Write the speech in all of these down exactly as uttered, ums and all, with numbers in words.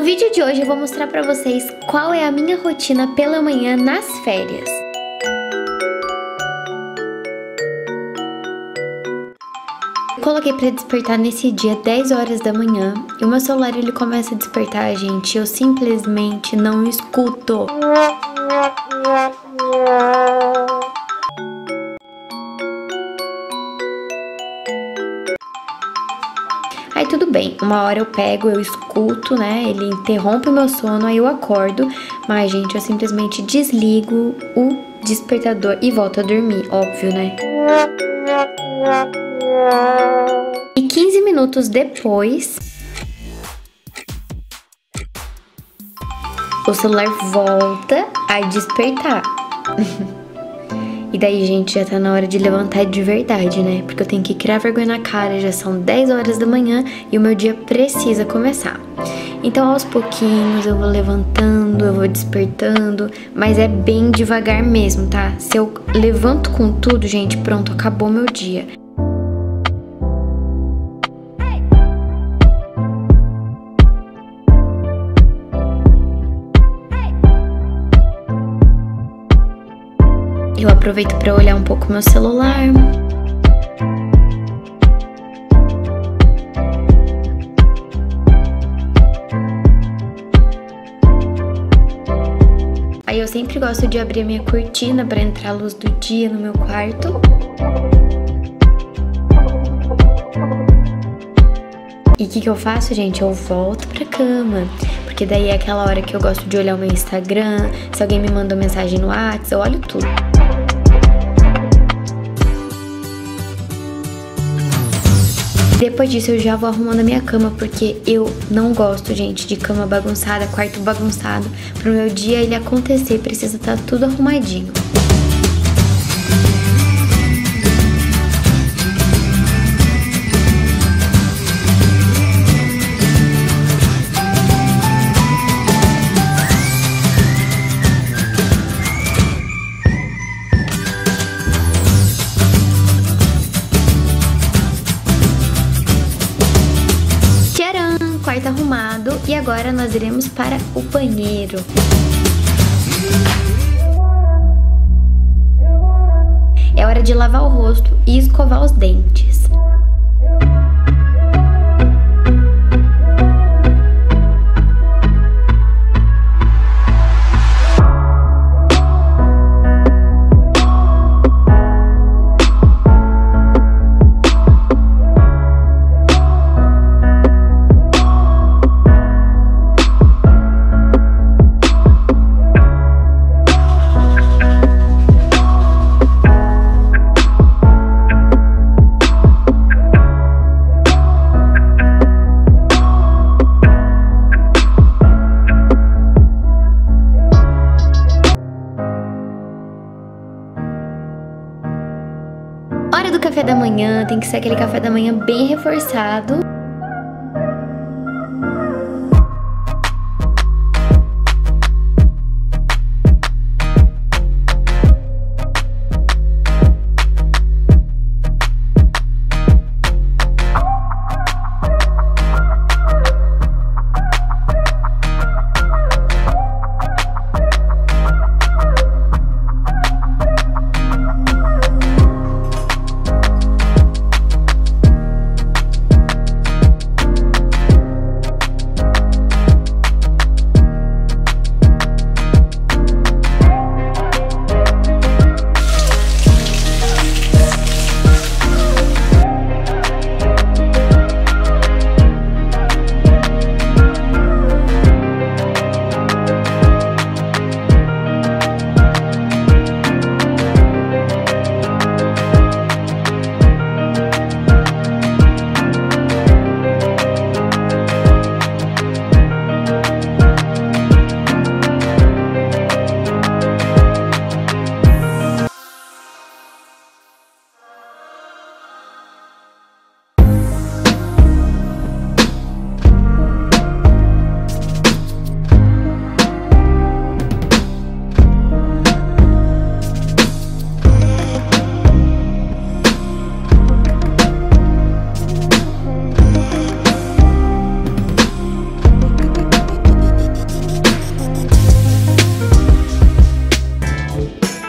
No vídeo de hoje eu vou mostrar pra vocês qual é a minha rotina pela manhã nas férias. Coloquei pra despertar nesse dia dez horas da manhã e o meu celular ele começa a despertar, gente, eu simplesmente não escuto. Aí tudo bem, uma hora eu pego, eu escuto, né, ele interrompe o meu sono, aí eu acordo, mas gente, eu simplesmente desligo o despertador e volto a dormir, óbvio, né? E quinze minutos depois, o celular volta a despertar. E daí, gente, já tá na hora de levantar de verdade, né? Porque eu tenho que criar vergonha na cara, já são dez horas da manhã e o meu dia precisa começar. Então, aos pouquinhos, eu vou levantando, eu vou despertando, mas é bem devagar mesmo, tá? Se eu levanto com tudo, gente, pronto, acabou meu dia. Eu aproveito para olhar um pouco meu celular. Aí eu sempre gosto de abrir a minha cortina para entrar a luz do dia no meu quarto. E o que que eu faço, gente? Eu volto pra cama. Porque daí é aquela hora que eu gosto de olhar o meu Instagram. Se alguém me mandou mensagem no WhatsApp, eu olho tudo. Depois disso eu já vou arrumando a minha cama, porque eu não gosto, gente, de cama bagunçada, quarto bagunçado. Pro meu dia ele acontecer, precisa estar tudo arrumadinho. Quarto arrumado e agora nós iremos para o banheiro. É hora de lavar o rosto e escovar os dentes. Hora do café da manhã, tem que ser aquele café da manhã bem reforçado.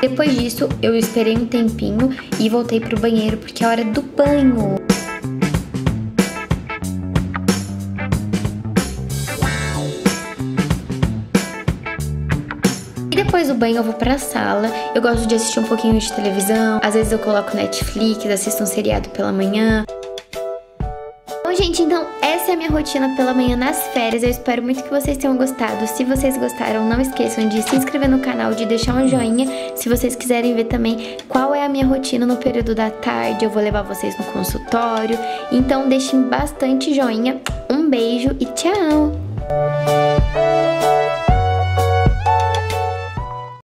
Depois disso, eu esperei um tempinho e voltei pro banheiro porque é hora do banho. E depois do banho eu vou pra sala. Eu gosto de assistir um pouquinho de televisão. Às vezes eu coloco Netflix, assisto um seriado pela manhã. Bom, gente, então essa é a minha rotina pela manhã nas férias. Eu espero muito que vocês tenham gostado. Se vocês gostaram, não esqueçam de se inscrever no canal, de deixar um joinha. Se vocês quiserem ver também qual é a minha rotina no período da tarde, eu vou levar vocês no consultório. Então deixem bastante joinha. Um beijo e tchau!